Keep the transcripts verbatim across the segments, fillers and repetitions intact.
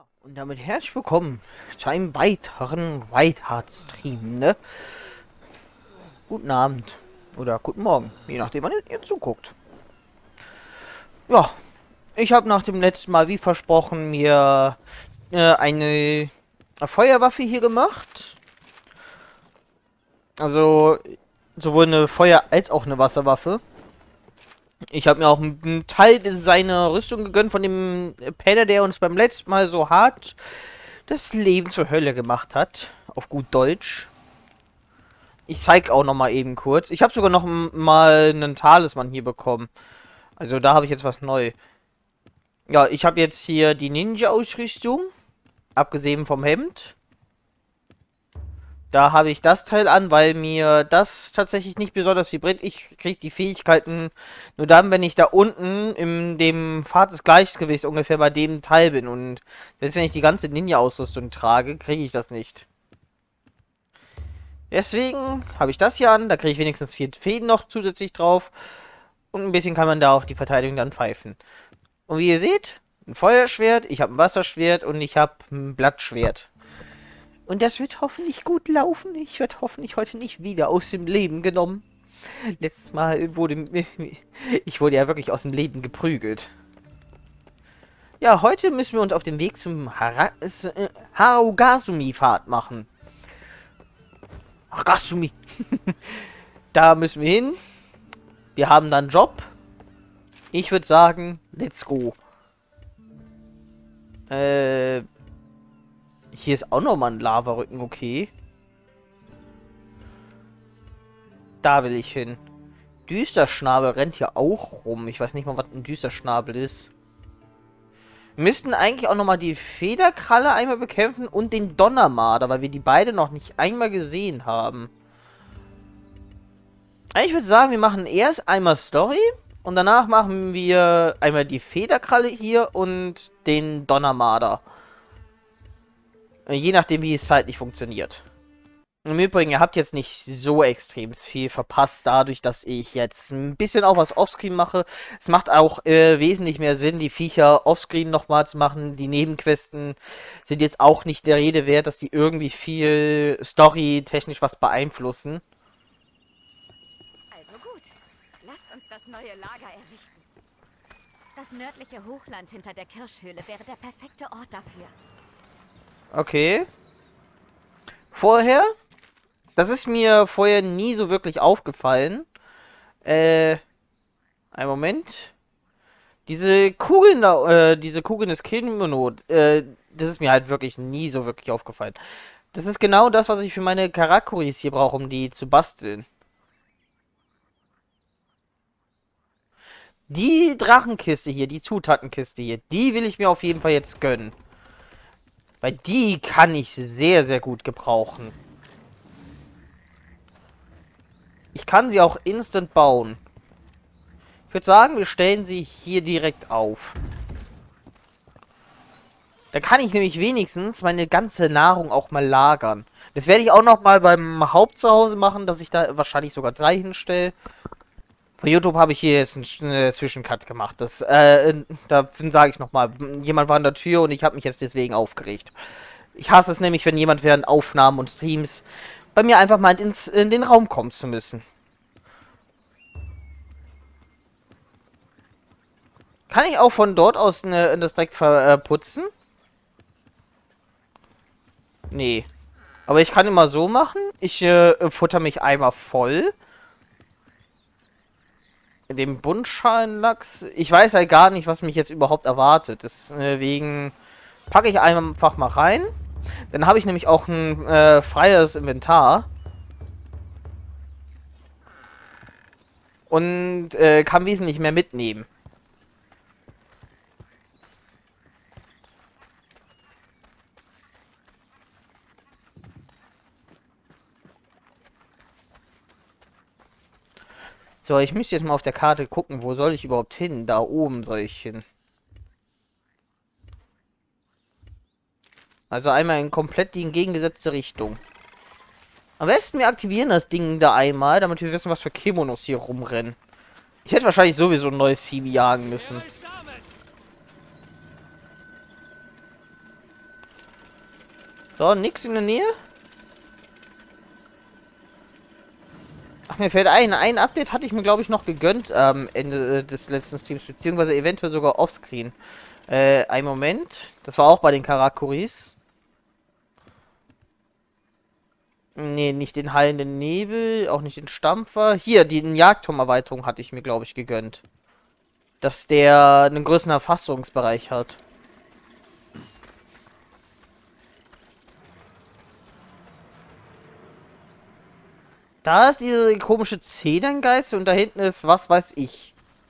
Und damit herzlich willkommen zu einem weiteren White Heart Stream, ne? Guten Abend oder guten Morgen, je nachdem, wann ihr zuguckt. Ja, ich habe nach dem letzten Mal, wie versprochen, mir äh, eine Feuerwaffe hier gemacht. Also sowohl eine Feuer- als auch eine Wasserwaffe. Ich habe mir auch einen Teil seiner Rüstung gegönnt von dem Penner, der uns beim letzten Mal so hart das Leben zur Hölle gemacht hat. Auf gut Deutsch. Ich zeige auch noch mal eben kurz. Ich habe sogar noch mal einen Talisman hier bekommen. Also da habe ich jetzt was neu. Ja, ich habe jetzt hier die Ninja-Ausrüstung. Abgesehen vom Hemd. Da habe ich das Teil an, weil mir das tatsächlich nicht besonders viel bringt. Ich kriege die Fähigkeiten nur dann, wenn ich da unten in dem Pfad des Gleichgewichts ungefähr bei dem Teil bin. Und selbst wenn ich die ganze Ninja-Ausrüstung trage, kriege ich das nicht. Deswegen habe ich das hier an. Da kriege ich wenigstens vier Fäden noch zusätzlich drauf. Und ein bisschen kann man da auf die Verteidigung dann pfeifen. Und wie ihr seht, ein Feuerschwert, ich habe ein Wasserschwert und ich habe ein Blattschwert. Und das wird hoffentlich gut laufen. Ich werde hoffentlich heute nicht wieder aus dem Leben genommen. Letztes Mal wurde... Ich wurde ja wirklich aus dem Leben geprügelt. Ja, heute müssen wir uns auf den Weg zum Hara äh, Harugasumi-Pfad machen. Harugasumi. Da müssen wir hin. Wir haben dann einen Job. Ich würde sagen, let's go. Äh... Hier ist auch nochmal ein Lavarücken, okay. Da will ich hin. Düsterschnabel rennt hier auch rum. Ich weiß nicht mal, was ein Düsterschnabel ist. Wir müssten eigentlich auch nochmal die Federkralle einmal bekämpfen und den Donnermarder, weil wir die beide noch nicht einmal gesehen haben. Ich würde sagen, wir machen erst einmal Story und danach machen wir einmal die Federkralle hier und den Donnermarder. Je nachdem, wie es zeitlich funktioniert. Im Übrigen, ihr habt jetzt nicht so extrem viel verpasst, dadurch, dass ich jetzt ein bisschen auch was offscreen mache. Es macht auch äh, wesentlich mehr Sinn, die Viecher offscreen nochmal zu machen. Die Nebenquesten sind jetzt auch nicht der Rede wert, dass die irgendwie viel storytechnisch was beeinflussen. Also gut, lasst uns das neue Lager errichten. Das nördliche Hochland hinter der Kirschhöhle wäre der perfekte Ort dafür. Okay. Vorher? Das ist mir vorher nie so wirklich aufgefallen. Äh, einen Moment. Diese Kugeln da, äh, diese Kugeln des Kimono, äh, das ist mir halt wirklich nie so wirklich aufgefallen. Das ist genau das, was ich für meine Karakuris hier brauche, um die zu basteln. Die Drachenkiste hier, die Zutatenkiste hier, die will ich mir auf jeden Fall jetzt gönnen. Weil die kann ich sehr, sehr gut gebrauchen. Ich kann sie auch instant bauen. Ich würde sagen, wir stellen sie hier direkt auf. Da kann ich nämlich wenigstens meine ganze Nahrung auch mal lagern. Das werde ich auch noch mal beim Hauptzuhause machen, dass ich da wahrscheinlich sogar drei hinstelle. Bei YouTube habe ich hier jetzt einen äh, Zwischencut gemacht. Das, äh, da sage ich nochmal, jemand war an der Tür und ich habe mich jetzt deswegen aufgeregt. Ich hasse es nämlich, wenn jemand während Aufnahmen und Streams bei mir einfach mal ins, in den Raum kommen zu müssen. Kann ich auch von dort aus ne, das direkt verputzen? Nee. Aber ich kann immer so machen. Ich äh, futter mich einmal voll. Dem Buntschalenlachs. Ich weiß halt gar nicht, was mich jetzt überhaupt erwartet. Deswegen packe ich einfach mal rein. Dann habe ich nämlich auch ein äh, freies Inventar. Und äh, kann wesentlich mehr mitnehmen. So, ich müsste jetzt mal auf der Karte gucken, wo soll ich überhaupt hin? Da oben soll ich hin. Also einmal in komplett die entgegengesetzte Richtung. Am besten wir aktivieren das Ding da einmal, damit wir wissen, was für Kimonos hier rumrennen. Ich hätte wahrscheinlich sowieso ein neues Vieh jagen müssen. So, nix in der Nähe. Ach, mir fällt ein, ein Update hatte ich mir, glaube ich, noch gegönnt am Ende äh, des letzten Streams, beziehungsweise eventuell sogar offscreen. Äh, ein Moment. Das war auch bei den Karakuris. Nee, nicht den heilenden Nebel, auch nicht den Stampfer. Hier, die Jagdturm-Erweiterung hatte ich mir, glaube ich, gegönnt. Dass der einen größeren Erfassungsbereich hat. Da ist diese komische Zederngeist und da hinten ist, was weiß ich.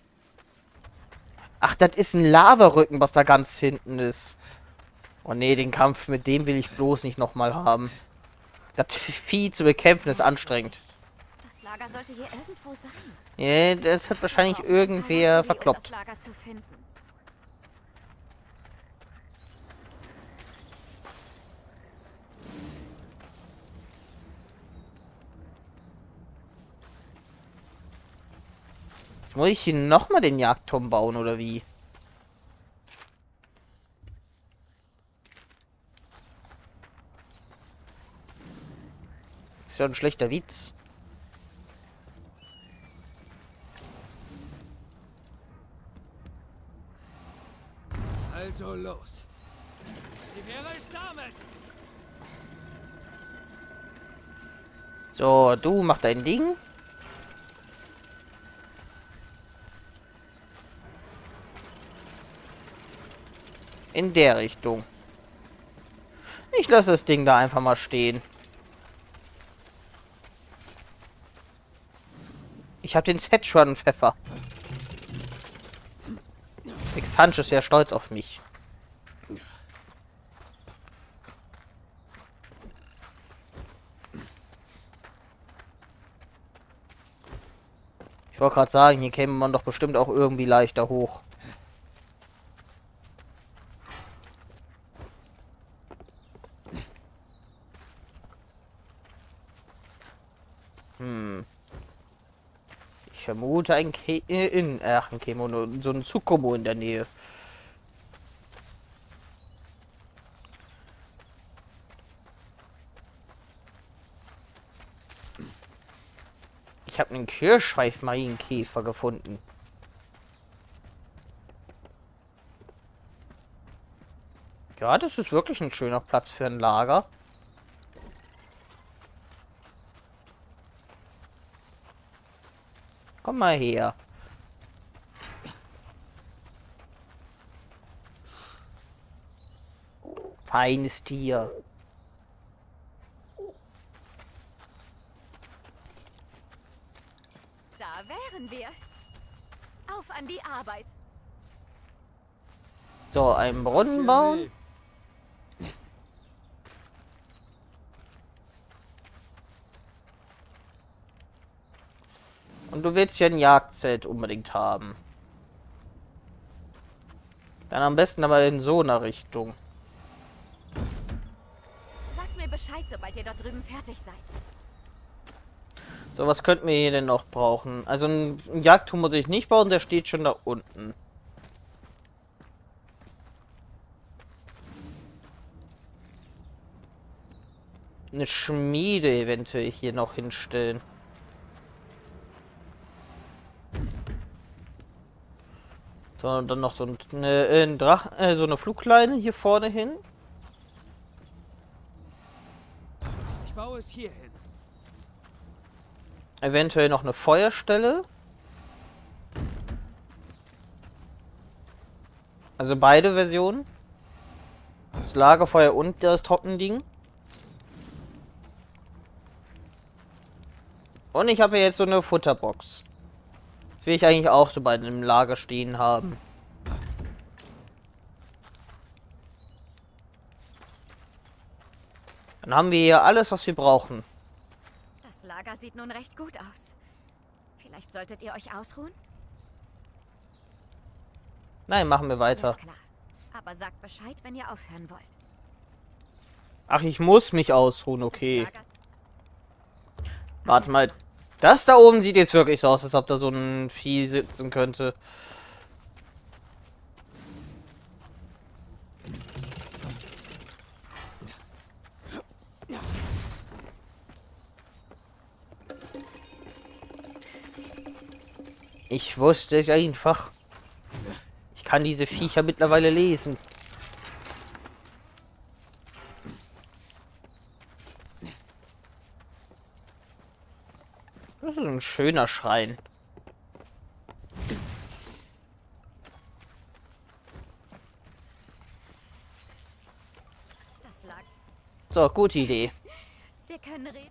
Ach, das ist ein Lavarücken, was da ganz hinten ist. Oh nee, den Kampf mit dem will ich bloß nicht nochmal haben. Das Vieh zu bekämpfen ist anstrengend. Das Lager sollte hier irgendwo sein. Ja, das hat wahrscheinlich irgendwer verkloppt. Um das Lager zu finden. Muss ich hier nochmal den Jagdturm bauen, oder wie? Ist ja ein schlechter Witz. Also los. Wie wäre es damit? So, du mach dein Ding. In der Richtung. Ich lasse das Ding da einfach mal stehen. Ich habe den Szechuan-Pfeffer. Xanch ist sehr stolz auf mich. Ich wollte gerade sagen, hier käme man doch bestimmt auch irgendwie leichter hoch. Hm. Ich vermute ein Ke äh, in ach, ein Kemono, so ein Tsukumo in der Nähe. Ich habe einen Kirschschweif-Marienkäfer gefunden. Ja, das ist wirklich ein schöner Platz für ein Lager. Komm mal her. Feines Tier. Da wären wir. Auf an die Arbeit. So, einen Brunnen bauen. Und du willst ja ein Jagdzelt unbedingt haben. Dann am besten aber in so einer Richtung. Sagt mir Bescheid, sobald ihr dort drüben fertig seid. So, was könnten wir hier denn noch brauchen? Also ein, ein Jagdturm muss ich nicht bauen, der steht schon da unten. Eine Schmiede eventuell hier noch hinstellen. So, und dann noch so eine, ein Drach, äh, so eine Flugleine hier vorne hin. Ich baue es hier hin. Eventuell noch eine Feuerstelle. Also beide Versionen. Das Lagerfeuer und das Trockending. Und ich habe jetzt so eine Futterbox. Das will ich eigentlich auch so bei einem Lager stehen haben. Dann haben wir hier alles, was wir brauchen. Das Lager sieht nun recht gut aus. Vielleicht solltet ihr euch ausruhen? Nein, machen wir weiter. Alles klar. Aber sagt Bescheid, wenn ihr aufhören wollt. Ach, ich muss mich ausruhen, okay. Das Lager- Warte mal. Das da oben sieht jetzt wirklich so aus, als ob da so ein Vieh sitzen könnte. Ich wusste es einfach. Ich kann diese Viecher mittlerweile lesen. Das ist ein schöner Schrein. Das lag. So, gute Idee. Wir können reden.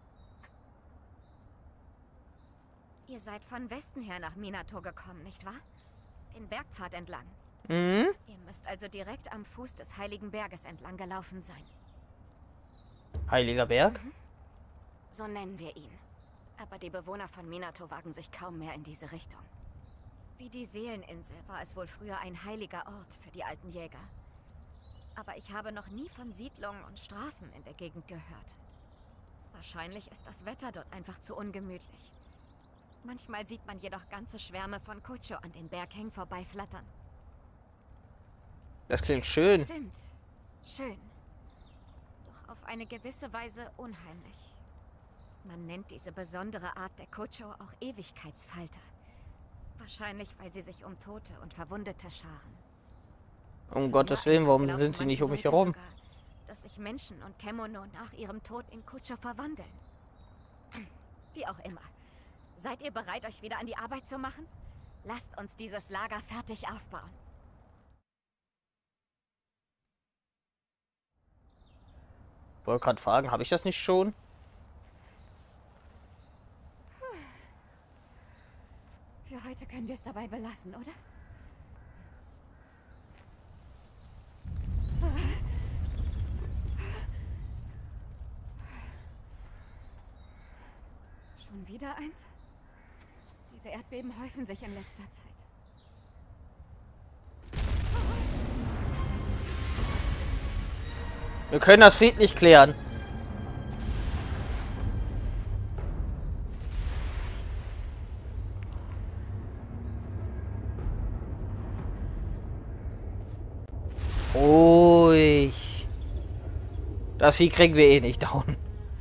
Ihr seid von Westen her nach Minato gekommen, nicht wahr? Den Bergpfad entlang. Mhm. Ihr müsst also direkt am Fuß des Heiligen Berges entlang gelaufen sein. Heiliger Berg? Mhm. So nennen wir ihn. Aber die Bewohner von Minato wagen sich kaum mehr in diese Richtung. Wie die Seeleninsel war es wohl früher ein heiliger Ort für die alten Jäger. Aber ich habe noch nie von Siedlungen und Straßen in der Gegend gehört. Wahrscheinlich ist das Wetter dort einfach zu ungemütlich. Manchmal sieht man jedoch ganze Schwärme von Kucho an den Berghängen vorbeiflattern. Das klingt schön. Stimmt. Schön. Doch auf eine gewisse Weise unheimlich. Man nennt diese besondere Art der Kucho auch Ewigkeitsfalter. Wahrscheinlich, weil sie sich um Tote und Verwundete scharen. Um Gottes Willen, warum sind sie nicht um mich herum? Sogar, dass sich Menschen und Kemono nach ihrem Tod in Kucho verwandeln. Wie auch immer. Seid ihr bereit, euch wieder an die Arbeit zu machen? Lasst uns dieses Lager fertig aufbauen. Ich wollte gerade fragen, habe ich das nicht schon? Für heute können wir es dabei belassen, oder? Schon wieder eins? Diese Erdbeben häufen sich in letzter Zeit. Wir können das friedlich klären. Ruhig. Das Vieh kriegen wir eh nicht down.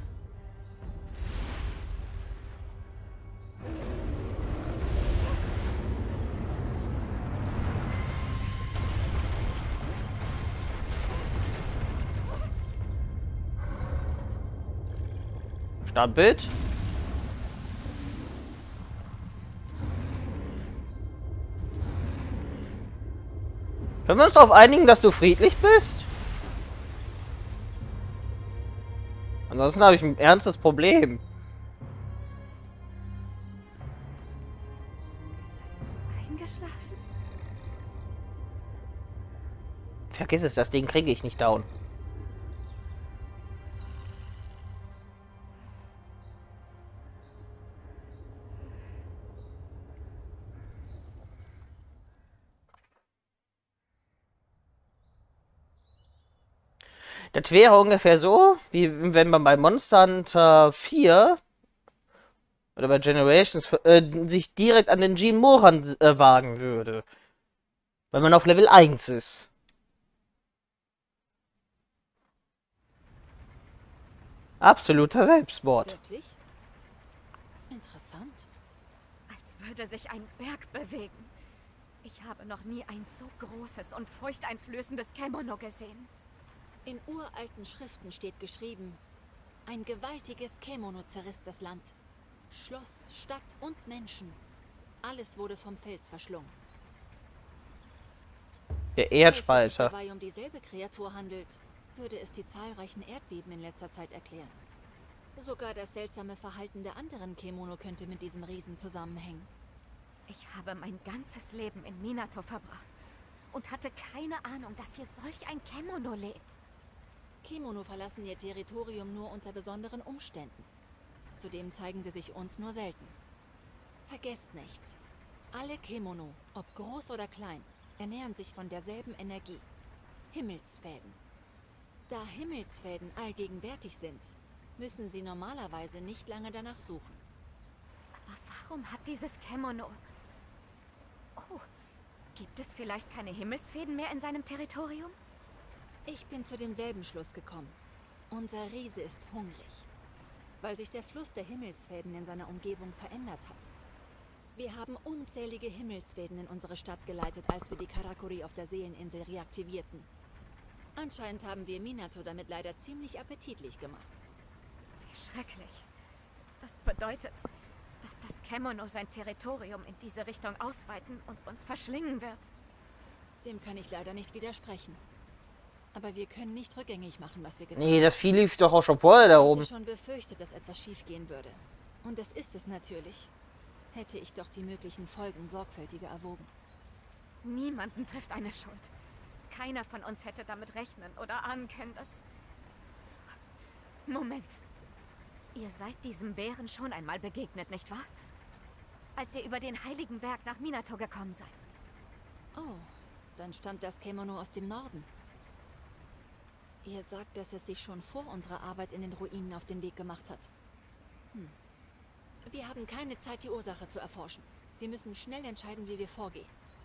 Standbild. Können wir uns darauf einigen, dass du friedlich bist? Ansonsten habe ich ein ernstes Problem. Ist das eingeschlafen? Vergiss es, das Ding kriege ich nicht down. Das wäre ungefähr so, wie wenn man bei Monster Hunter vier oder bei Generations äh, sich direkt an den Jin Moran äh, wagen würde. Weil man auf Level eins ist. Absoluter Selbstmord. Wirklich? Interessant. Als würde sich ein Berg bewegen. Ich habe noch nie ein so großes und furchteinflößendes Kemono gesehen. In uralten Schriften steht geschrieben, ein gewaltiges Kemono zerriss das Land. Schloss, Stadt und Menschen. Alles wurde vom Fels verschlungen. Der Falls es sich Erdspalter. dabei um dieselbe Kreatur handelt, würde es die zahlreichen Erdbeben in letzter Zeit erklären. Sogar das seltsame Verhalten der anderen Kemono könnte mit diesem Riesen zusammenhängen. Ich habe mein ganzes Leben in Minato verbracht und hatte keine Ahnung, dass hier solch ein Kemono lebt. Kemono verlassen ihr Territorium nur unter besonderen Umständen. Zudem zeigen sie sich uns nur selten. Vergesst nicht, alle Kemono, ob groß oder klein, ernähren sich von derselben Energie. Himmelsfäden. Da Himmelsfäden allgegenwärtig sind, müssen sie normalerweise nicht lange danach suchen. Aber warum hat dieses Kemono... Oh, gibt es vielleicht keine Himmelsfäden mehr in seinem Territorium? Ich bin zu demselben Schluss gekommen. Unser Riese ist hungrig, weil sich der Fluss der Himmelsfäden in seiner Umgebung verändert hat. Wir haben unzählige Himmelsfäden in unsere Stadt geleitet, als wir die Karakuri auf der Seeleninsel reaktivierten. Anscheinend haben wir Minato damit leider ziemlich appetitlich gemacht. Wie schrecklich. Das bedeutet, dass das Kemono sein Territorium in diese Richtung ausweiten und uns verschlingen wird. Dem kann ich leider nicht widersprechen. Aber wir können nicht rückgängig machen, was wir getan Nee, das Vieh lief doch auch schon vorher da Ich oben. hatte schon befürchtet, dass etwas schiefgehen würde. Und das ist es natürlich. Hätte ich doch die möglichen Folgen sorgfältiger erwogen. Niemanden trifft eine Schuld. Keiner von uns hätte damit rechnen oder ahnen können, dass... Moment. Ihr seid diesem Bären schon einmal begegnet, nicht wahr? Als ihr über den Heiligen Berg nach Minato gekommen seid. Oh, dann stammt das Kemono aus dem Norden. Ihr sagt, dass es sich schon vor unserer Arbeit in den Ruinen auf den Weg gemacht hat. Hm. Wir haben keine Zeit, die Ursache zu erforschen. Wir müssen schnell entscheiden, wie wir vorgehen.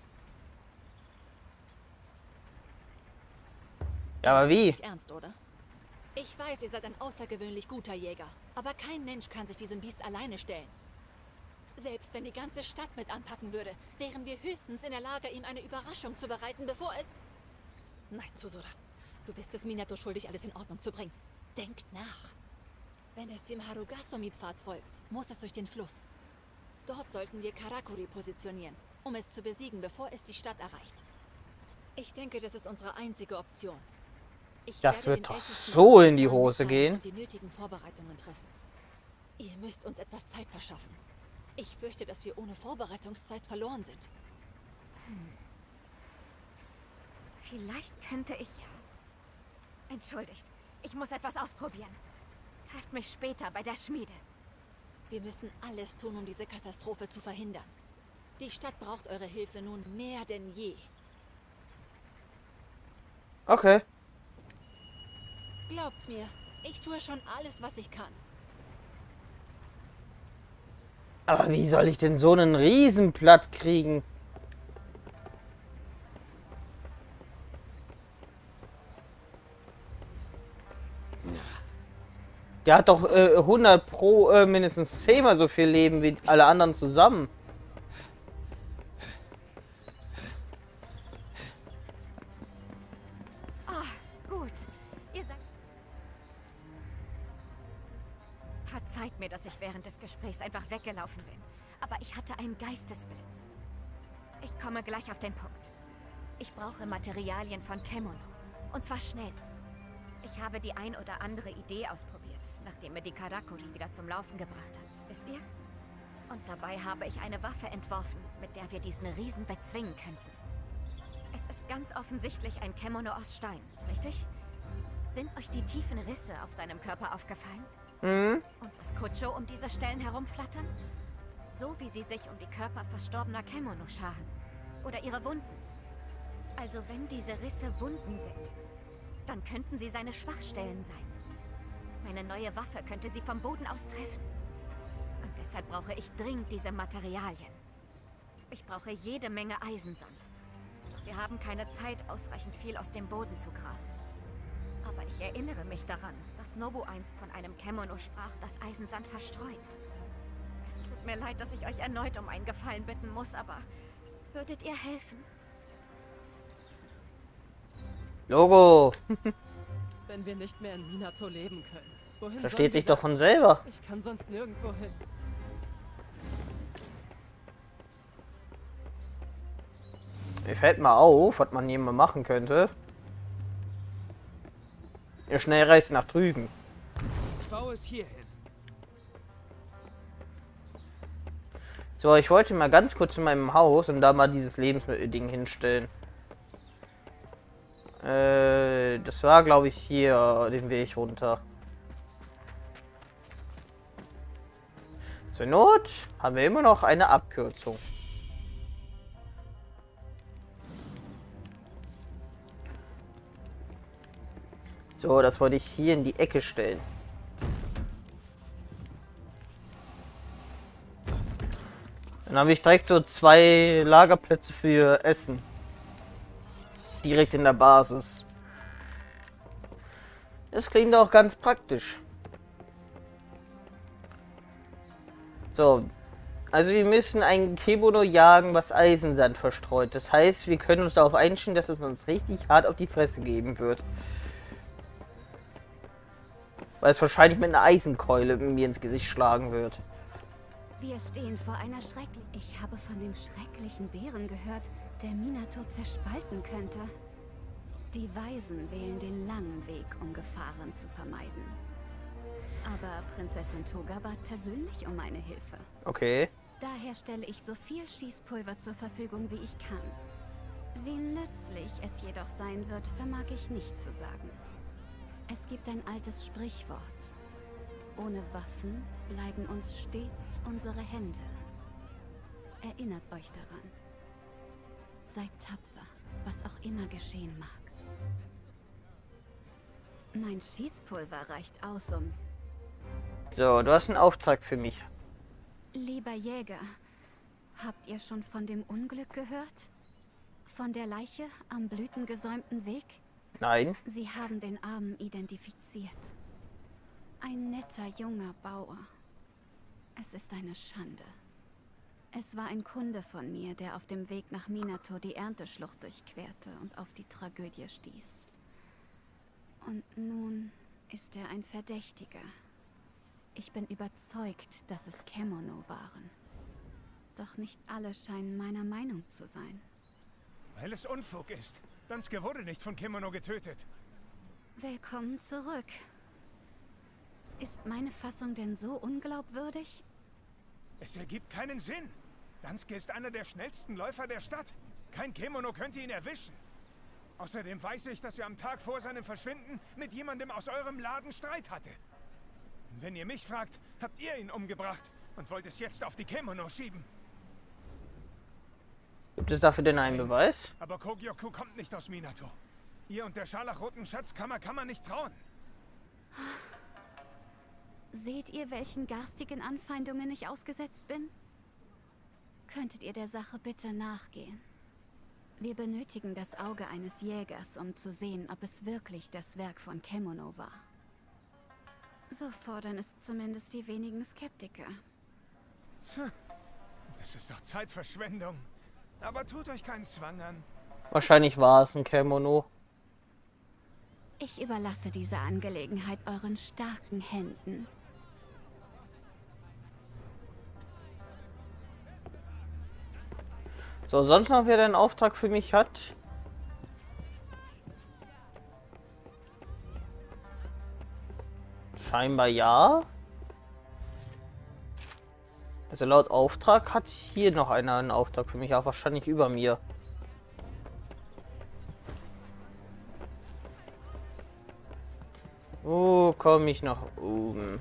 Ja, aber wie? Nicht ernst, oder? Ich weiß, ihr seid ein außergewöhnlich guter Jäger. Aber kein Mensch kann sich diesem Biest alleine stellen. Selbst wenn die ganze Stadt mit anpacken würde, wären wir höchstens in der Lage, ihm eine Überraschung zu bereiten, bevor es... Nein, Susura. Du bist es Minato schuldig, alles in Ordnung zu bringen. Denkt nach. Wenn es dem Harugasumi-Pfad folgt, muss es durch den Fluss. Dort sollten wir Karakuri positionieren, um es zu besiegen, bevor es die Stadt erreicht. Ich denke, das ist unsere einzige Option. Ich Das werde wird den doch Ältesten so unseren in die Plan Hose mitteilen gehen. und die nötigen Vorbereitungen treffen. Ihr müsst uns etwas Zeit verschaffen. Ich fürchte, dass wir ohne Vorbereitungszeit verloren sind. Hm. Vielleicht könnte ich... Entschuldigt, ich muss etwas ausprobieren. Trefft mich später bei der Schmiede. Wir müssen alles tun, um diese Katastrophe zu verhindern. Die Stadt braucht eure Hilfe nun mehr denn je. Okay. Glaubt mir, ich tue schon alles, was ich kann. Aber wie soll ich denn so einen Riesenplatt kriegen? Der hat doch äh, hundert pro äh, mindestens zehnmal so viel Leben wie alle anderen zusammen. Ah, gut. Ihr seid... Verzeiht mir, dass ich während des Gesprächs einfach weggelaufen bin. Aber ich hatte einen Geistesblitz. Ich komme gleich auf den Punkt. Ich brauche Materialien von Kemono. Und zwar schnell. Ich habe die ein oder andere Idee ausprobiert, nachdem mir die Karakuri wieder zum Laufen gebracht hat. Wisst ihr? Und dabei habe ich eine Waffe entworfen, mit der wir diesen Riesen bezwingen könnten. Es ist ganz offensichtlich ein Kemono aus Stein, richtig? Sind euch die tiefen Risse auf seinem Körper aufgefallen? Mhm. Und das Kucho um diese Stellen herumflattern? So wie sie sich um die Körper verstorbener Kemono scharen. Oder ihre Wunden. Also wenn diese Risse Wunden sind, dann könnten sie seine Schwachstellen sein. Meine neue Waffe könnte sie vom Boden aus treffen. Und deshalb brauche ich dringend diese Materialien. Ich brauche jede Menge Eisensand. Wir haben keine Zeit, ausreichend viel aus dem Boden zu graben. Aber ich erinnere mich daran, dass Nobu einst von einem Kemono sprach, das Eisensand verstreut. Es tut mir leid, dass ich euch erneut um einen Gefallen bitten muss, aber würdet ihr helfen? Logo. Wenn wir nicht mehr in Minato leben können. Wohin Versteht sollen sich wir doch von selber. da? Ich kann sonst nirgendwo hin. Mir fällt mal auf, was man hier mal machen könnte. Ihr schnell reist nach drüben. Ich baue es hier hin. So, ich wollte mal ganz kurz in meinem Haus und da mal dieses Lebensmittelding hinstellen. Äh, das war, glaube ich, hier den Weg runter. Zur Not haben wir immer noch eine Abkürzung. So, das wollte ich hier in die Ecke stellen. Dann habe ich direkt so zwei Lagerplätze für Essen. Direkt in der Basis. Das klingt auch ganz praktisch. So, Also wir müssen ein Kemono jagen, was Eisensand verstreut. Das heißt, wir können uns darauf einstellen, dass es uns richtig hart auf die Fresse geben wird. Weil es wahrscheinlich mit einer Eisenkeule mir ins Gesicht schlagen wird. Wir stehen vor einer schrecklichen... Ich habe von dem schrecklichen Bären gehört, der Minato zerspalten könnte. Die Weisen wählen den langen Weg, um Gefahren zu vermeiden. Aber Prinzessin Toga bat persönlich um meine Hilfe. Okay. Daher stelle ich so viel Schießpulver zur Verfügung, wie ich kann. Wie nützlich es jedoch sein wird, vermag ich nicht zu sagen. Es gibt ein altes Sprichwort. Ohne Waffen bleiben uns stets unsere Hände. Erinnert euch daran. Seid tapfer, was auch immer geschehen mag. Mein Schießpulver reicht aus, um... So, du hast einen Auftrag für mich. Lieber Jäger, habt ihr schon von dem Unglück gehört? Von der Leiche am blütengesäumten Weg? Nein. Sie haben den Armen identifiziert. Ein netter junger Bauer. Es ist eine Schande. Es war ein Kunde von mir, der auf dem Weg nach Minato die Ernteschlucht durchquerte und auf die Tragödie stieß. Und nun ist er ein Verdächtiger. Ich bin überzeugt, dass es Kemono waren. Doch nicht alle scheinen meiner Meinung zu sein. Weil es Unfug ist. Dansuke wurde nicht von Kemono getötet. Willkommen zurück. Ist meine Fassung denn so unglaubwürdig? Es ergibt keinen Sinn. Dansuke ist einer der schnellsten Läufer der Stadt. Kein Kemono könnte ihn erwischen. Außerdem weiß ich, dass er am Tag vor seinem Verschwinden mit jemandem aus eurem Laden Streit hatte. Wenn ihr mich fragt, habt ihr ihn umgebracht und wollt es jetzt auf die Kemono schieben. Gibt es dafür denn einen Beweis? Aber Kogyoku kommt nicht aus Minato. Ihr und der scharlachroten Schatzkammer kann man nicht trauen. Seht ihr, welchen garstigen Anfeindungen ich ausgesetzt bin? Könntet ihr der Sache bitte nachgehen? Wir benötigen das Auge eines Jägers, um zu sehen, ob es wirklich das Werk von Kemono war. So fordern es zumindest die wenigen Skeptiker. Tja, das ist doch Zeitverschwendung. Aber tut euch keinen Zwang an. Wahrscheinlich war es ein Kemono. Ich überlasse diese Angelegenheit euren starken Händen. So, sonst noch wer einen Auftrag für mich hat? Scheinbar ja. Also laut Auftrag hat hier noch einer einen Auftrag für mich, auch wahrscheinlich über mir. Wo komme ich nach oben?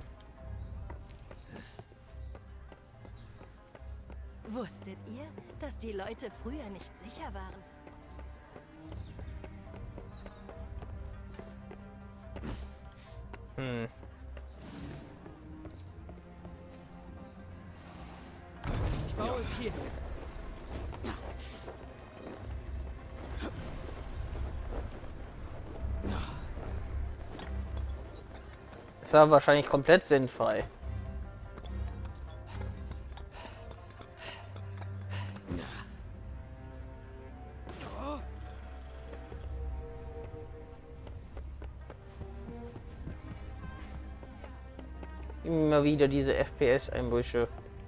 Wusstet ihr, dass die Leute früher nicht sicher waren? Hm. Ich baue es hier. Das war wahrscheinlich komplett sinnfrei. Immer wieder diese F P S-Einbrüche.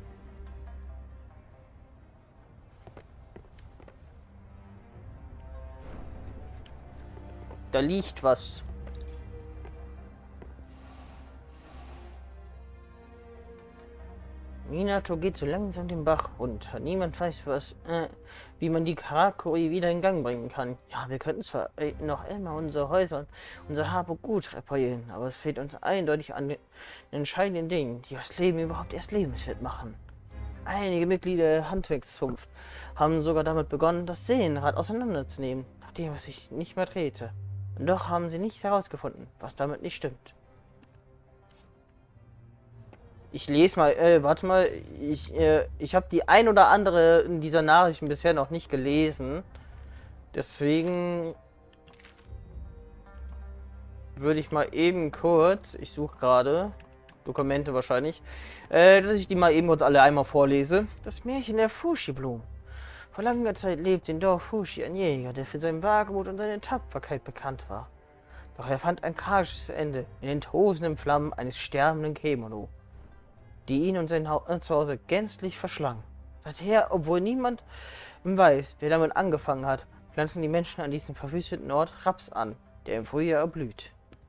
Da liegt was. Minato geht so langsam den Bach runter. Niemand weiß, was, äh, wie man die Karakuri wieder in Gang bringen kann. Ja, wir könnten zwar äh, noch immer unsere Häuser und unser Hab gut reparieren, aber es fehlt uns eindeutig an den entscheidenden Dingen, die das Leben überhaupt erst lebenswert machen. Einige Mitglieder der Handwerkszunft haben sogar damit begonnen, das Seelenrad auseinanderzunehmen, nachdem es sich nicht mehr drehte. Und doch haben sie nicht herausgefunden, was damit nicht stimmt. Ich lese mal, äh, warte mal, ich, äh, ich habe die ein oder andere dieser Nachrichten bisher noch nicht gelesen. Deswegen würde ich mal eben kurz, ich suche gerade, Dokumente wahrscheinlich, äh, dass ich die mal eben kurz alle einmal vorlese. Das Märchen der Fushi-Blumen. Vor langer Zeit lebte in Dorf Fushi ein Jäger, der für seinen Wagemut und seine Tapferkeit bekannt war. Doch er fand ein tragisches Ende in den tosenden Flammen eines sterbenden Kemono, die ihn und sein Zuhause gänzlich verschlang. Seither, obwohl niemand weiß, wer damit angefangen hat, pflanzen die Menschen an diesem verwüsteten Ort Raps an, der im Frühjahr erblüht.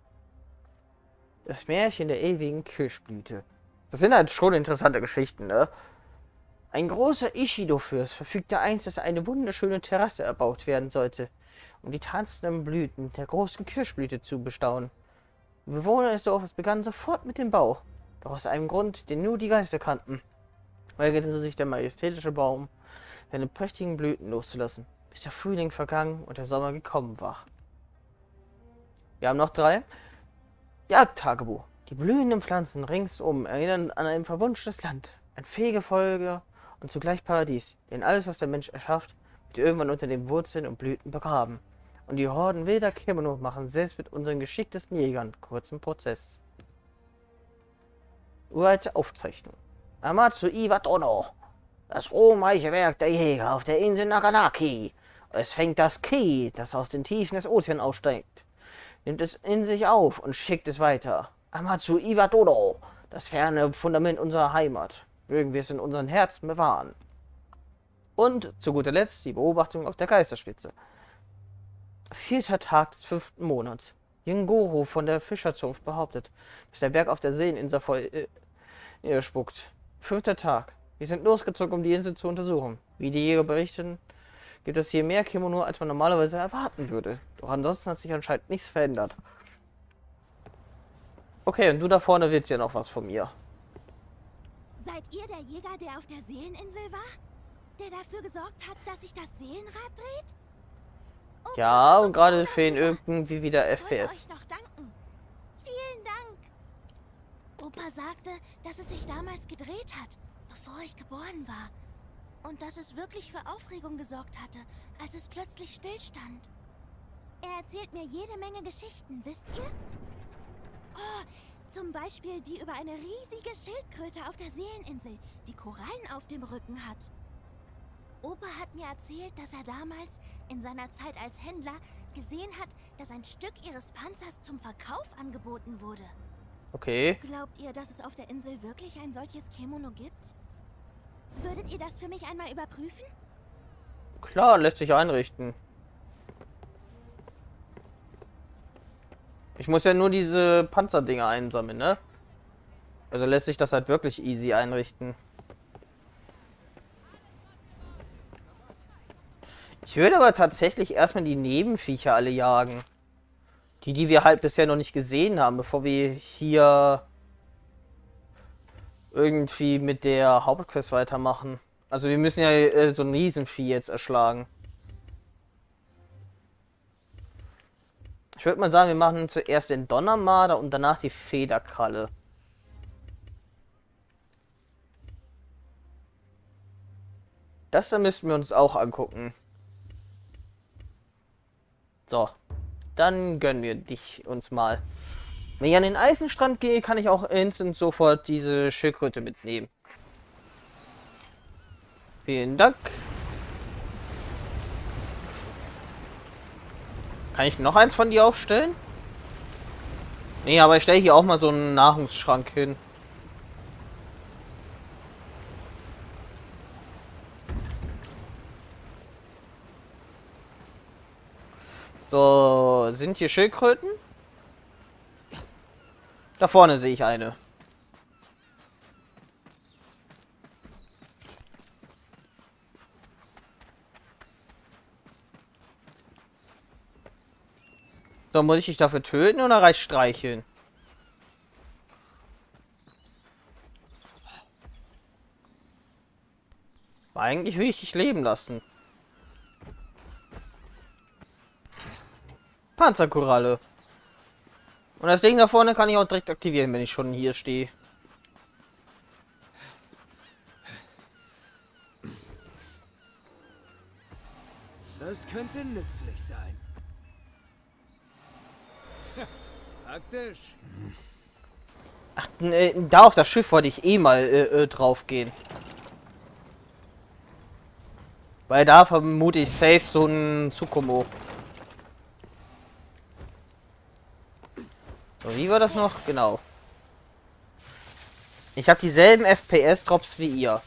Das Märchen der ewigen Kirschblüte. Das sind halt schon interessante Geschichten, ne? Ein großer Ishido-Fürst verfügte einst, dass eine wunderschöne Terrasse erbaut werden sollte, um die tanzenden Blüten der großen Kirschblüte zu bestaunen. Die Bewohner des Dorfes begannen sofort mit dem Bau, doch aus einem Grund, den nur die Geister kannten, weigerte sich der majestätische Baum, seine prächtigen Blüten loszulassen, bis der Frühling vergangen und der Sommer gekommen war. Wir haben noch drei. Jagdtagebuch. Die blühenden Pflanzen ringsum erinnern an ein verwunschenes Land, ein Fegefeuer und zugleich Paradies, denn alles, was der Mensch erschafft, wird irgendwann unter den Wurzeln und Blüten begraben. Und die Horden wilder Kemono machen selbst mit unseren geschicktesten Jägern kurzen Prozess. Uralte Aufzeichnung. Amatsu Iwatono. Das ruhmreiche Werk der Jäger auf der Insel Naganaki. Es fängt das Ki, das aus den Tiefen des Ozeans aussteigt, nimmt es in sich auf und schickt es weiter. Amatsu Iwatono, das ferne Fundament unserer Heimat. Mögen wir es in unseren Herzen bewahren. Und zu guter Letzt die Beobachtung auf der Geisterspitze. Vierter Tag des fünften Monats. Jingoro von der Fischerzunft behauptet, dass der Berg auf der Seeninsel voll äh, spuckt. Fünfter Tag. Wir sind losgezogen, um die Insel zu untersuchen. Wie die Jäger berichten, gibt es hier mehr Kemono, als man normalerweise erwarten würde. Doch ansonsten hat sich anscheinend nichts verändert. Okay, und du da vorne willst ja noch was von mir. Seid ihr der Jäger, der auf der Seeleninsel war? Der dafür gesorgt hat, dass sich das Seelenrad dreht? Okay, Ja, und gerade sofort fehlen darüber. irgendwie wieder Ich F P wollte S. euch noch danken. Vielen Dank. Opa sagte, dass es sich damals gedreht hat, bevor ich geboren war. Und dass es wirklich für Aufregung gesorgt hatte, als es plötzlich stillstand. Er erzählt mir jede Menge Geschichten, wisst ihr? Oh, zum Beispiel die über eine riesige Schildkröte auf der Seeleninsel, die Korallen auf dem Rücken hat. Opa hat mir erzählt, dass er damals, in seiner Zeit als Händler, gesehen hat, dass ein Stück ihres Panzers zum Verkauf angeboten wurde. Okay. Glaubt ihr, dass es auf der Insel wirklich ein solches Kemono gibt? Würdet ihr das für mich einmal überprüfen? Klar, lässt sich einrichten. Ich muss ja nur diese Panzerdinger einsammeln, ne? Also lässt sich das halt wirklich easy einrichten. Ich würde aber tatsächlich erstmal die Nebenviecher alle jagen. Die, die wir halt bisher noch nicht gesehen haben, bevor wir hier irgendwie mit der Hauptquest weitermachen. Also wir müssen ja äh, so ein Riesenvieh jetzt erschlagen. Ich würde mal sagen, wir machen zuerst den Donnermarder und danach die Federkralle. Das da müssten wir uns auch angucken. So, dann gönnen wir dich uns mal. Wenn ich an den Eisenstrand gehe, kann ich auch instant sofort diese Schildkröte mitnehmen. Vielen Dank. Kann ich noch eins von dir aufstellen? Nee, aber ich stelle hier auch mal so einen Nahrungsschrank hin. So, sind hier Schildkröten? Da vorne sehe ich eine. So, muss ich dich dafür töten oder reicht streicheln? Eigentlich will ich dich leben lassen. Panzerkoralle. Und das Ding da vorne kann ich auch direkt aktivieren, wenn ich schon hier stehe. Das könnte nützlich sein. Praktisch. Ach, ne, da auf das Schiff wollte ich eh mal äh, äh, drauf gehen. Weil da vermute ich safe so ein Tsukumo. So, wie war das noch? Genau. Ich habe dieselben F P S-Drops wie ihr.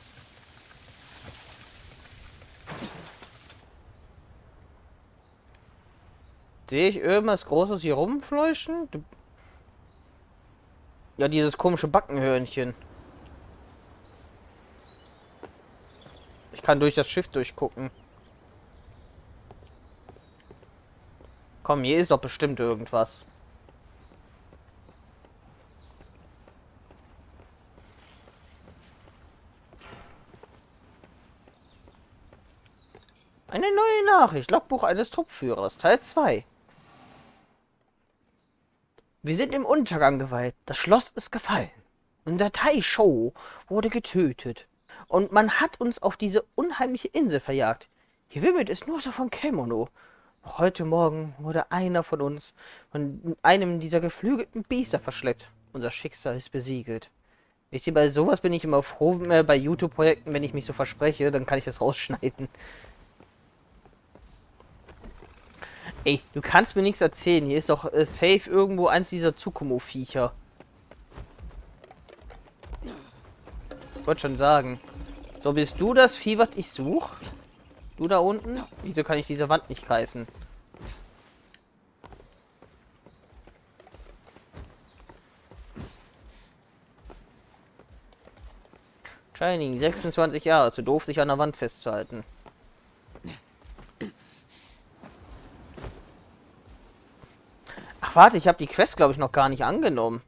Sehe ich irgendwas Großes hier rumfleuchen? Ja, dieses komische Backenhörnchen. Ich kann durch das Schiff durchgucken. Komm, hier ist doch bestimmt irgendwas. Eine neue Nachricht. Logbuch eines Truppführers. Teil zwei. Wir sind im Untergang geweiht. Das Schloss ist gefallen. Unser Tai-Show wurde getötet. Und man hat uns auf diese unheimliche Insel verjagt. Hier wimmelt es nur so von Kemono. Heute Morgen wurde einer von uns von einem dieser geflügelten Biester verschleppt. Unser Schicksal ist besiegelt. Wisst ihr, bei sowas bin ich immer froh, äh, bei YouTube-Projekten, wenn ich mich so verspreche, dann kann ich das rausschneiden. Ey, du kannst mir nichts erzählen. Hier ist doch äh, safe irgendwo eins dieser Tsukumo-Viecher. Ich wollte schon sagen. So, bist du das Vieh, was ich suche? Du da unten? Wieso kann ich diese Wand nicht greifen? Shining, sechsundzwanzig Jahre. Zu doof, sich an der Wand festzuhalten. Ach, warte, ich habe die Quest, glaube ich, noch gar nicht angenommen.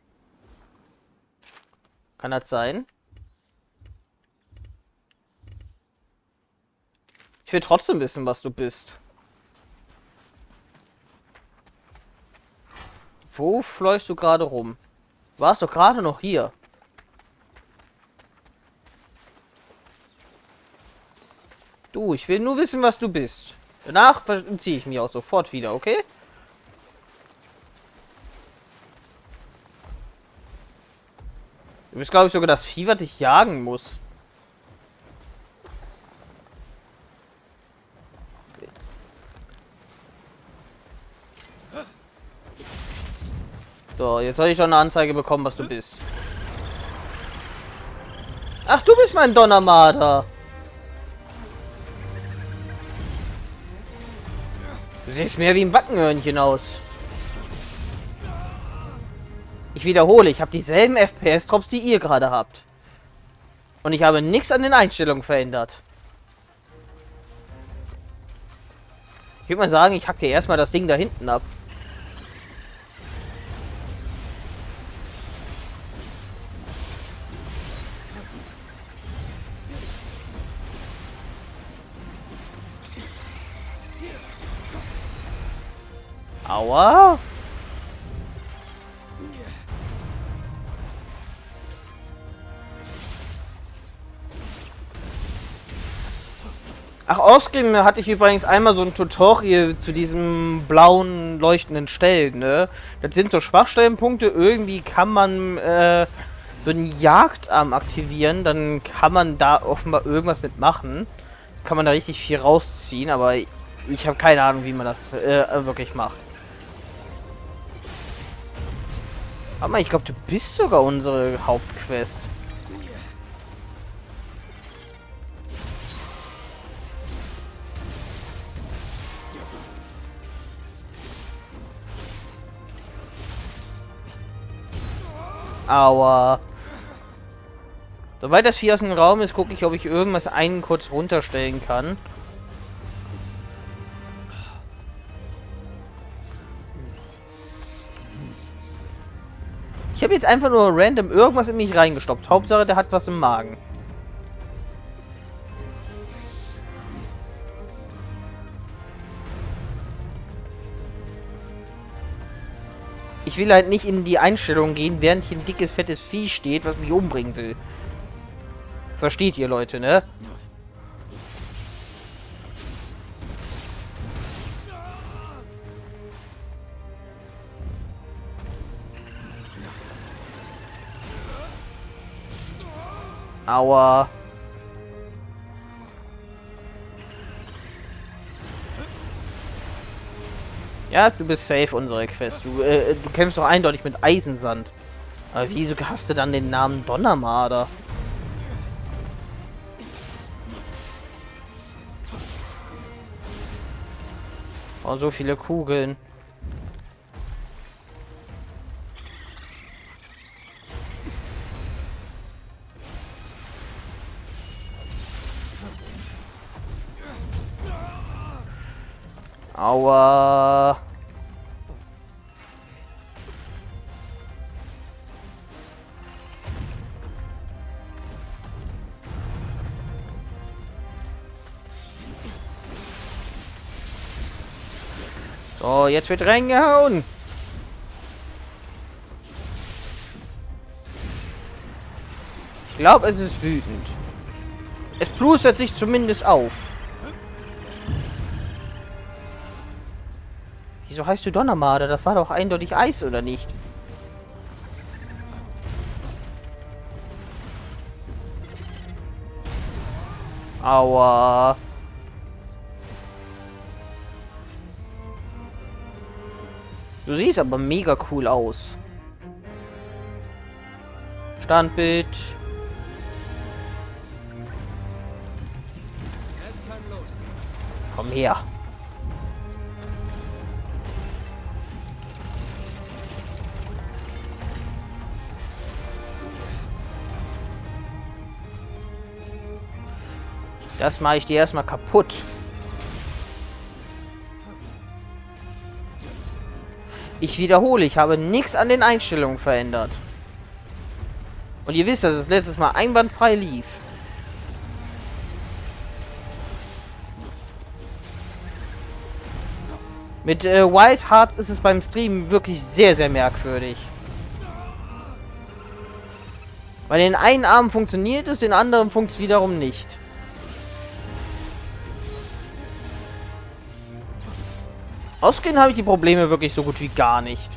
Kann das sein? Ich will trotzdem wissen, was du bist. Wo fläust du gerade rum? Du warst doch gerade noch hier. Du, ich will nur wissen, was du bist. Danach ziehe ich mich auch sofort wieder, okay? Du bist, glaube ich, sogar das Vieh, was dich jagen muss. So, jetzt soll ich schon eine Anzeige bekommen, was du bist. Ach, du bist mein Donnermarder. Du siehst mehr wie ein Backenhörnchen aus. Ich wiederhole, ich habe dieselben F P S-Drops, die ihr gerade habt. Und ich habe nichts an den Einstellungen verändert. Ich würde mal sagen, ich hack dir erstmal das Ding da hinten ab. Aua. Ach, außerdem hatte ich übrigens einmal so ein Tutorial zu diesem blauen leuchtenden Stellen, ne? Das sind so Schwachstellenpunkte. Irgendwie kann man äh, so einen Jagdarm aktivieren, dann kann man da offenbar irgendwas mitmachen. Kann man da richtig viel rausziehen, aber ich habe keine Ahnung, wie man das äh, wirklich macht. Aber ich glaube, du bist sogar unsere Hauptquest. Aua. Sobald das Vieh aus dem Raum ist, gucke ich, ob ich irgendwas einen kurz runterstellen kann. Ich habe jetzt einfach nur random irgendwas in mich reingestoppt. Hauptsache, der hat was im Magen. Ich will halt nicht in die Einstellung gehen, während hier ein dickes, fettes Vieh steht, was mich umbringen will. Das versteht ihr, Leute, ne? Aua. Ja, du bist safe, unsere Quest. Du, äh, du kämpfst doch eindeutig mit Eisensand. Aber wieso hast du dann den Namen Donnermarder? Oh, so viele Kugeln. Aua. So, jetzt wird reingehauen. Ich glaube, es ist wütend. Es plustert sich zumindest auf. Wieso heißt du Donnermarder? Das war doch eindeutig Eis, oder nicht? Aua. Du siehst aber mega cool aus. Standbild. Es kann losgehen. Komm her. Das mache ich dir erstmal kaputt. Ich wiederhole, ich habe nichts an den Einstellungen verändert. Und ihr wisst, dass es letztes Mal einwandfrei lief. Mit äh, Wild Hearts ist es beim Streamen wirklich sehr, sehr merkwürdig. Weil den einen Arm funktioniert es, den anderen funktioniert es wiederum nicht. Ausgehen habe ich die Probleme wirklich so gut wie gar nicht.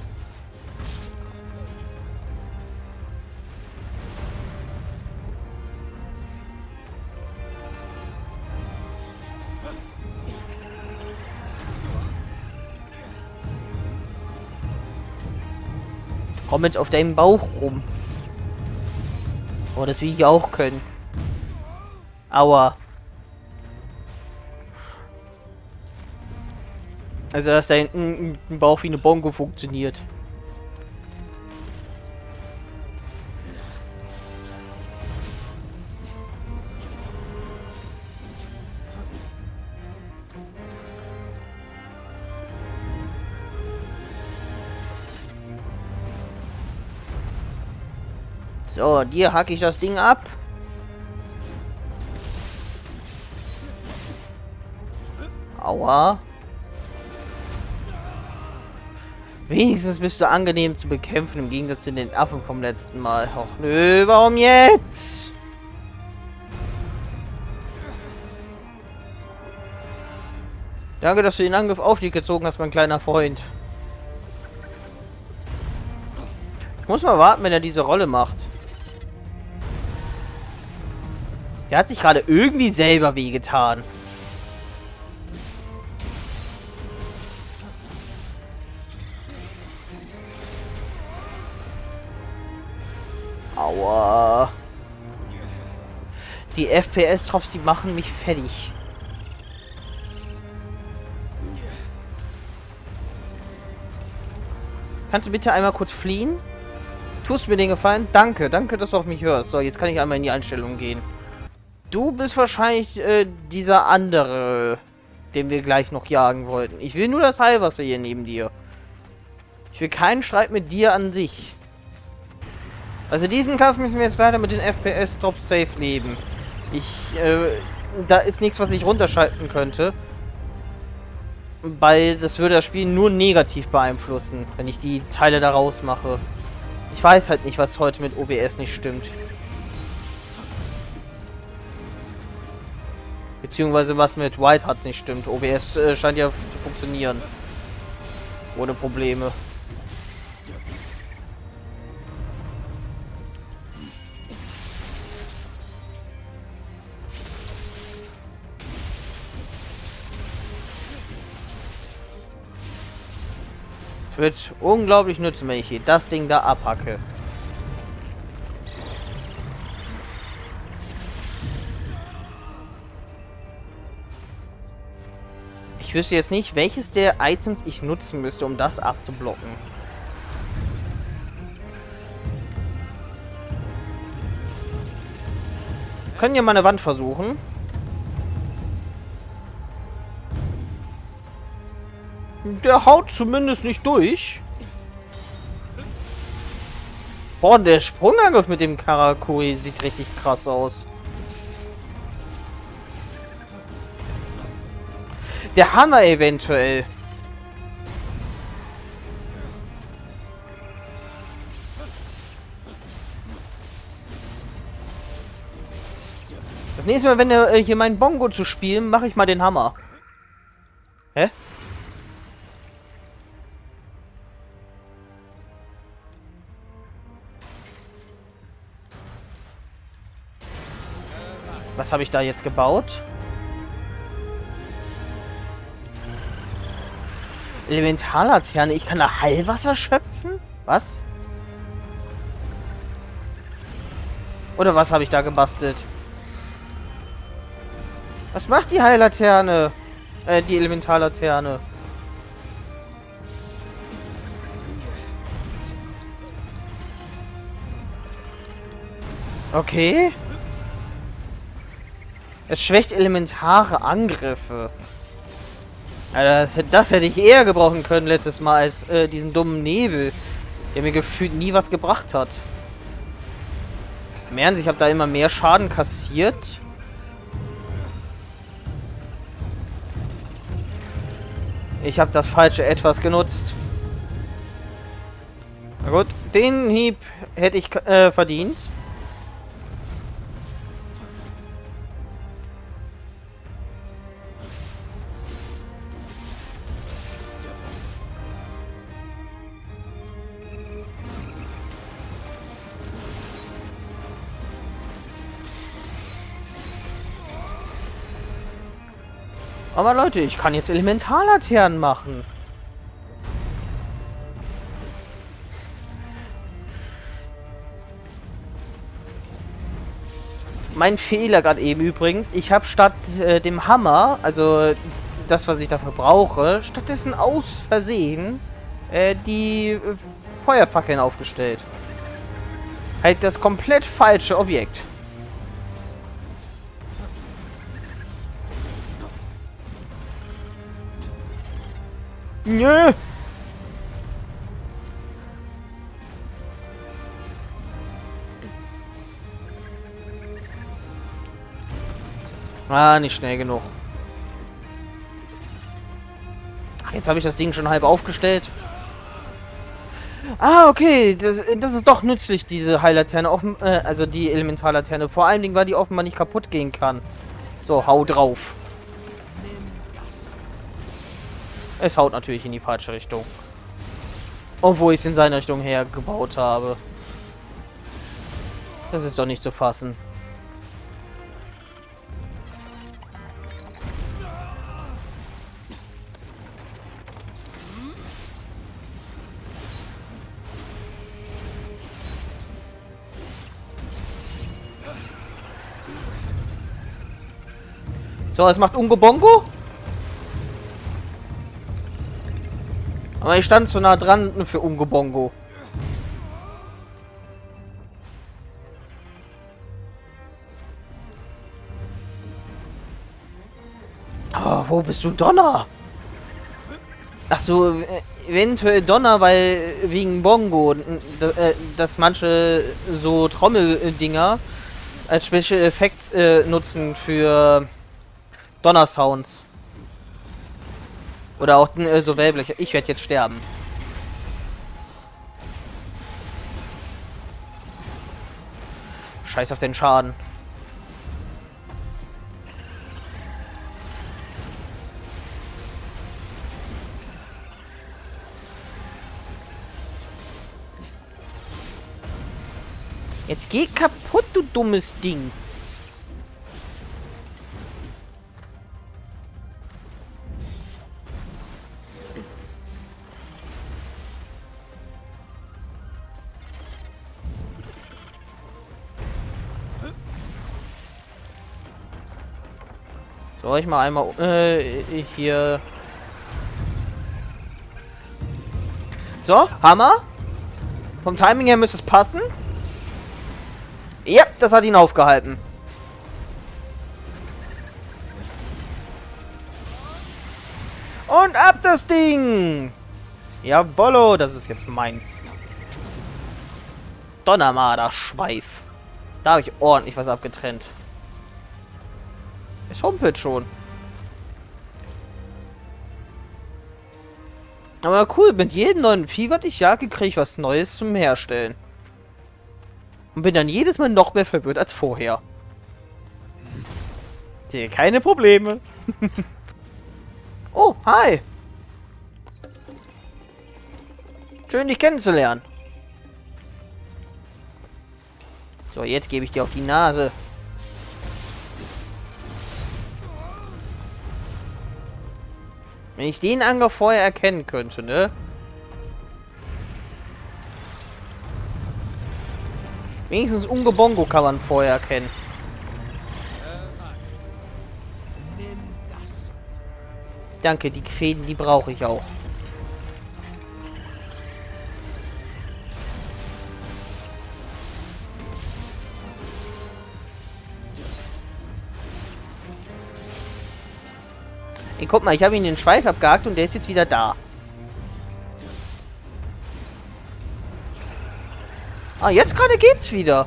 Komm jetzt auf deinem Bauch rum. Oh, das will ich auch können. Aua. Also, dass da hinten ein Bauch wie eine Bongo funktioniert. So, dir hacke ich das Ding ab. Aua. Wenigstens bist du angenehm zu bekämpfen, im Gegensatz zu den Affen vom letzten Mal. Och nö, warum jetzt? Danke, dass du den Angriff auf dich gezogen hast, mein kleiner Freund. Ich muss mal warten, wenn er diese Rolle macht. Der hat sich gerade irgendwie selber wehgetan. Aua. Die F P S-Drops, die machen mich fertig. Kannst du bitte einmal kurz fliehen? Tust mir den Gefallen? Danke, danke, dass du auf mich hörst. So, jetzt kann ich einmal in die Einstellung gehen. Du bist wahrscheinlich äh, dieser andere, den wir gleich noch jagen wollten. Ich will nur das Heilwasser hier neben dir. Ich will keinen Streit mit dir an sich. Also diesen Kampf müssen wir jetzt leider mit den F P S-Drops safe leben. Ich, äh, da ist nichts, was ich runterschalten könnte. Weil das würde das Spiel nur negativ beeinflussen, wenn ich die Teile da rausmache. Ich weiß halt nicht, was heute mit O B S nicht stimmt. Beziehungsweise was mit Wild Hearts nicht stimmt. O B S äh, scheint ja zu funktionieren. Ohne Probleme. Es wird unglaublich nützen, wenn ich hier das Ding da abhacke. Ich wüsste jetzt nicht, welches der Items ich nutzen müsste, um das abzublocken. Wir können ja mal eine Wand versuchen. Der haut zumindest nicht durch. Boah, der Sprungangriff mit dem Karakuri sieht richtig krass aus. Der Hammer eventuell. Das nächste Mal, wenn er äh, hier meinen Bongo zu spielen, mache ich mal den Hammer. Hä? Was habe ich da jetzt gebaut? Elementarlaterne. Ich kann da Heilwasser schöpfen? Was? Oder was habe ich da gebastelt? Was macht die Heillaterne? Äh, die Elementarlaterne. Okay. Es schwächt elementare Angriffe. Das, das hätte ich eher gebrauchen können letztes Mal als äh, diesen dummen Nebel, der mir gefühlt nie was gebracht hat. Im Ernst, ich habe da immer mehr Schaden kassiert. Ich habe das falsche Etwas genutzt. Na gut, den Hieb hätte ich äh, verdient. Aber Leute, ich kann jetzt Elementarlaternen machen. Mein Fehler gerade eben übrigens. Ich habe statt äh, dem Hammer, also das, was ich dafür brauche, stattdessen aus Versehen äh, die äh, Feuerfackeln aufgestellt. Halt das komplett falsche Objekt. Nö. Ah, nicht schnell genug. Ach, jetzt habe ich das Ding schon halb aufgestellt. Ah, okay. Das, das ist doch nützlich, diese Heillaterne. Offen, äh, also die Elementarlaterne. Vor allen Dingen, weil die offenbar nicht kaputt gehen kann. So, hau drauf. Es haut natürlich in die falsche Richtung. Obwohl ich es in seine Richtung her gebaut habe. Das ist doch nicht zu fassen. So, es macht Ungo Bongo. Aber ich stand zu nah dran für Ungo Bongo. Oh, wo bist du, Donner? Ach so, eventuell Donner, weil wegen Bongo, dass manche so Trommeldinger als Special Effekt äh, nutzen für Donner-Sounds. Oder auch äh, so Wellbleche. Ich werde jetzt sterben. Scheiß auf den Schaden. Jetzt geh kaputt, du dummes Ding. So, ich mal einmal äh, hier. So, Hammer. Vom Timing her müsste es passen. Ja, das hat ihn aufgehalten. Und ab das Ding! Jawollo, das ist jetzt meins. Donnermarder Schweif. Da habe ich ordentlich was abgetrennt. Es humpelt schon. Aber cool, mit jedem neuen Vieh, was ich jage, kriege ich was Neues zum Herstellen. Und bin dann jedes Mal noch mehr verwirrt als vorher. Sehe keine Probleme. Oh, hi. Schön, dich kennenzulernen. So, jetzt gebe ich dir auf die Nase. Wenn ich den Angler vorher erkennen könnte, ne? Wenigstens Ungebongo kann man vorher erkennen. Danke, die Fäden, die brauche ich auch. Ey, guck mal, ich habe ihn den Schweif abgehakt und der ist jetzt wieder da. Ah, jetzt gerade geht's wieder.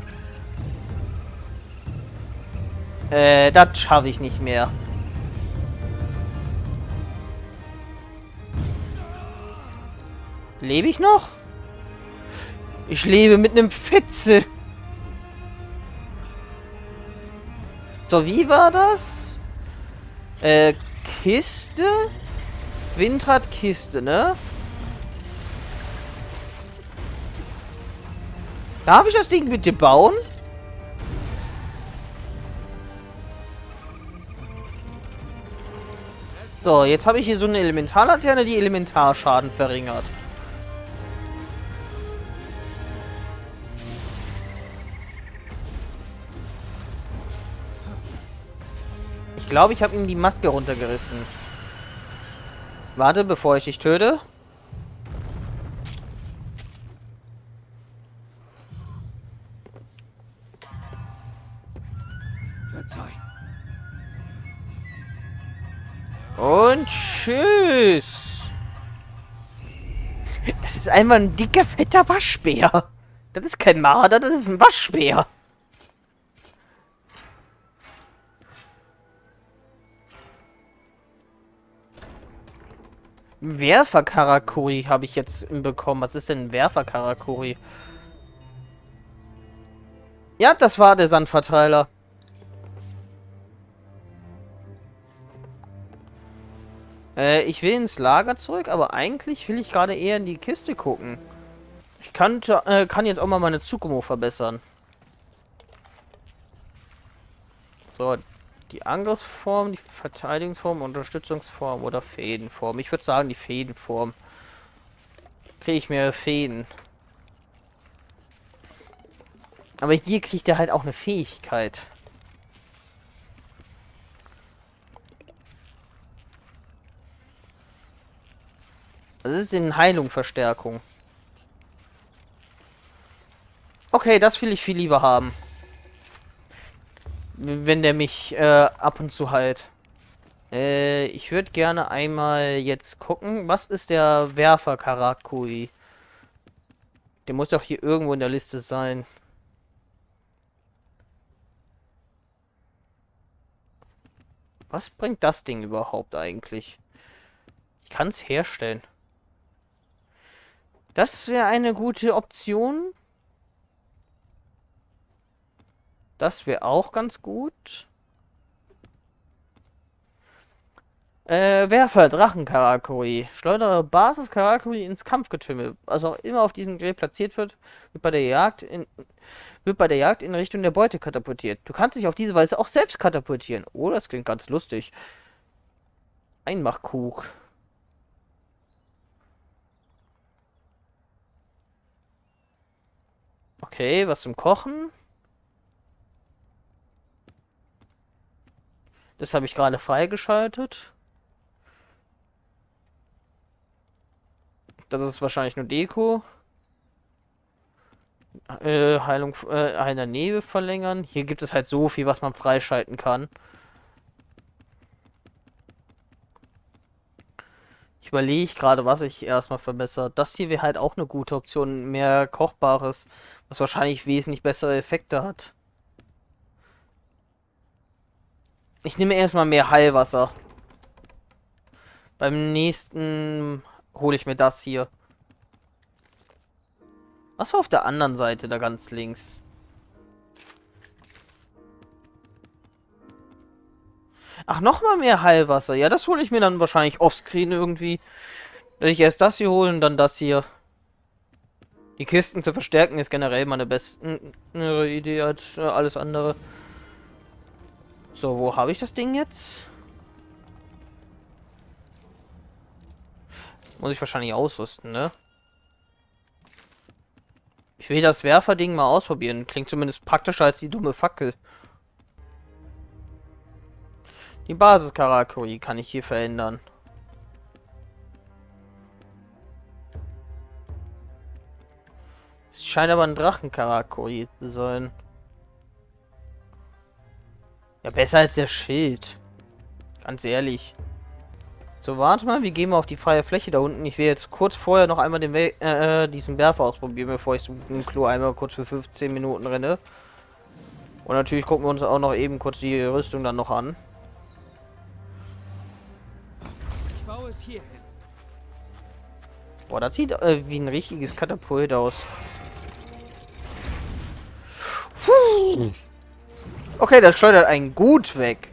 Äh, das schaffe ich nicht mehr. Lebe ich noch? Ich lebe mit einem Fitze. So, wie war das? Äh, Kiste? Windrad-Kiste, ne? Darf ich das Ding bitte bauen? So, jetzt habe ich hier so eine Elementarlaterne, die Elementarschaden verringert. Ich glaube, ich habe ihm die Maske runtergerissen. Warte, bevor ich dich töte. Verzeih. Und tschüss. Das ist einfach ein dicker, fetter Waschbär. Das ist kein Marder, das ist ein Waschbär. Werfer-Karakuri habe ich jetzt bekommen. Was ist denn ein Werfer-Karakuri? Ja, das war der Sandverteiler. Äh, ich will ins Lager zurück, aber eigentlich will ich gerade eher in die Kiste gucken. Ich kann, äh, kann jetzt auch mal meine Tsukumo verbessern. So, die Angriffsform, die Verteidigungsform, Unterstützungsform oder Fädenform. Ich würde sagen, die Fädenform. Kriege ich mehr Fäden. Aber hier kriegt er halt auch eine Fähigkeit. Das ist in Heilung Verstärkung. Okay, das will ich viel lieber haben. Wenn der mich äh, ab und zu heilt. Äh, ich würde gerne einmal jetzt gucken. Was ist der Werfer Karakuri? Der muss doch hier irgendwo in der Liste sein. Was bringt das Ding überhaupt eigentlich? Ich kann es herstellen. Das wäre eine gute Option. Das wäre auch ganz gut. Äh, Werfer, Drachen-Karakuri. Schleudere Basis-Karakuri ins Kampfgetümmel. Was auch immer auf diesem Gerät platziert wird, wird bei der Jagd in, wird bei der Jagd in Richtung der Beute katapultiert. Du kannst dich auf diese Weise auch selbst katapultieren. Oh, das klingt ganz lustig. Einmachkuch. Okay, was zum Kochen? Das habe ich gerade freigeschaltet. Das ist wahrscheinlich nur Deko. Äh, Heilung, äh, einer Nebel verlängern. Hier gibt es halt so viel, was man freischalten kann. Ich überlege gerade, was ich erstmal verbessere. Das hier wäre halt auch eine gute Option. Mehr Kochbares, was wahrscheinlich wesentlich bessere Effekte hat. Ich nehme erstmal mehr Heilwasser. Beim nächsten hole ich mir das hier. Was war auf der anderen Seite, da ganz links? Ach, nochmal mehr Heilwasser. Ja, das hole ich mir dann wahrscheinlich offscreen irgendwie. Wenn ich erst das hier hole und dann das hier. Die Kisten zu verstärken ist generell meine beste Idee als äh, alles andere. So, wo habe ich das Ding jetzt? Muss ich wahrscheinlich ausrüsten, ne? Ich will das Werferding mal ausprobieren. Klingt zumindest praktischer als die dumme Fackel. Die Basis Karakuri kann ich hier verändern. Es scheint aber ein Drachen Karakuri zu sein. Ja, besser als der Schild. Ganz ehrlich. So, warte mal, wir gehen mal auf die freie Fläche da unten. Ich will jetzt kurz vorher noch einmal den We äh, diesen Werfer ausprobieren, bevor ich so ein Klo einmal kurz für fünfzehn Minuten renne. Und natürlich gucken wir uns auch noch eben kurz die Rüstung dann noch an. Ich baue es hier hin. Boah, das sieht äh, wie ein richtiges Katapult aus. Puh. Okay, das schleudert einen gut weg.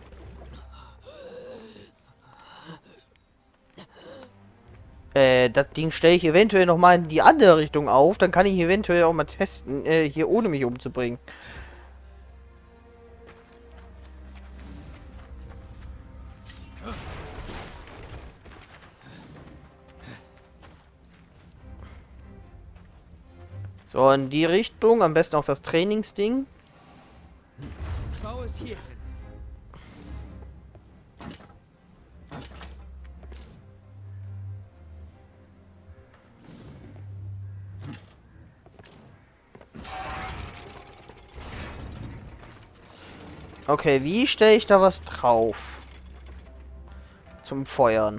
Äh, das Ding stelle ich eventuell noch mal in die andere Richtung auf. Dann kann ich eventuell auch mal testen, äh, hier ohne mich umzubringen. So, in die Richtung. Am besten auch das Trainingsding. Ich baue es hier hin. Okay, wie stelle ich da was drauf? Zum Feuern.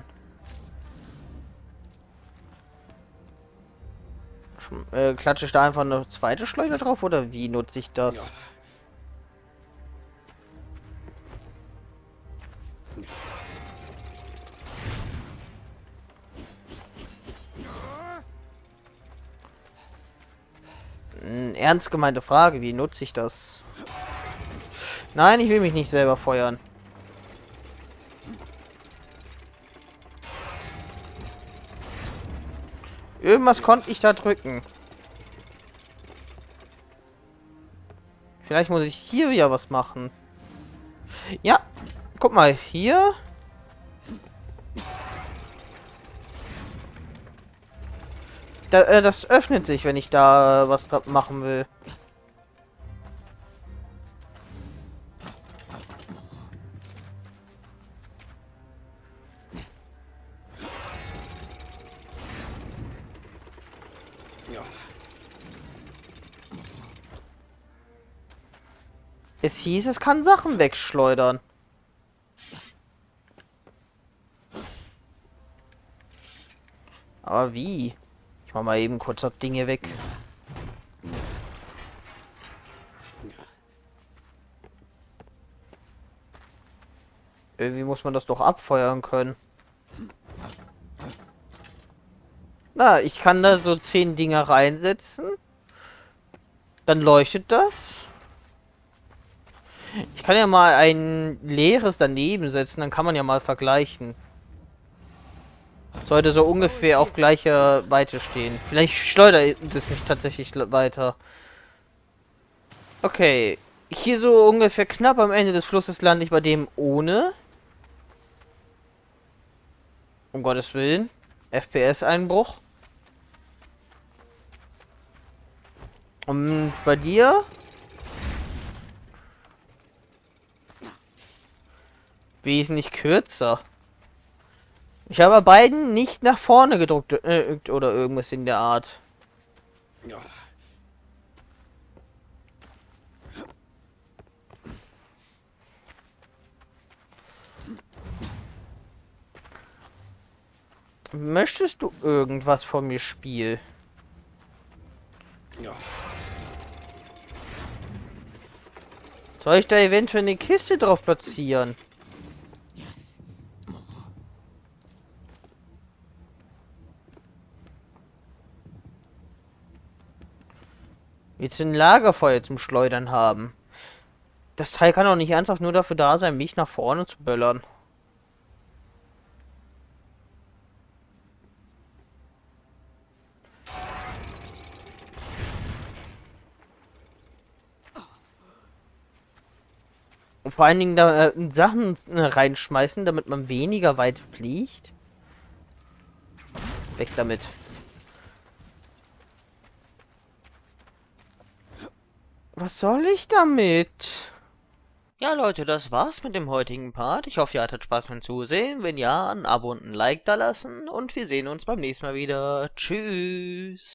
Sch äh, klatsche ich da einfach eine zweite Schleuder drauf oder wie nutze ich das? Ja. Eine ernst gemeinte Frage, wie nutze ich das? Nein, ich will mich nicht selber feuern. Irgendwas konnte ich da drücken. Vielleicht muss ich hier wieder was machen. Ja, guck mal, hier. Da, äh, das öffnet sich, wenn ich da äh, was machen will. Es hieß, es kann Sachen wegschleudern. Aber wie? Ich mach mal eben kurz das Ding hier weg. Irgendwie muss man das doch abfeuern können. Na, ich kann da so zehn Dinger reinsetzen. Dann leuchtet das. Ich kann ja mal ein leeres daneben setzen, dann kann man ja mal vergleichen. Sollte so ungefähr auf gleicher Weite stehen. Vielleicht schleudert es mich tatsächlich weiter. Okay. Hier so ungefähr knapp am Ende des Flusses lande ich bei dem ohne. Um Gottes Willen. F P S-Einbruch. Und bei dir? wesentlich kürzer. Ich habe bei beiden nicht nach vorne gedruckt äh, oder irgendwas in der Art. Ja. Möchtest du irgendwas von mir, Spiel? Ja. Soll ich da eventuell eine Kiste drauf platzieren? Jetzt ein Lagerfeuer zum Schleudern haben. Das Teil kann doch nicht ernsthaft nur dafür da sein, mich nach vorne zu böllern. Und vor allen Dingen da äh, Sachen äh, reinschmeißen, damit man weniger weit fliegt. Weg damit. Was soll ich damit? Ja, Leute, das war's mit dem heutigen Part. Ich hoffe, ihr hattet Spaß beim Zusehen. Wenn ja, ein Abo und ein Like da lassen. Und wir sehen uns beim nächsten Mal wieder. Tschüss.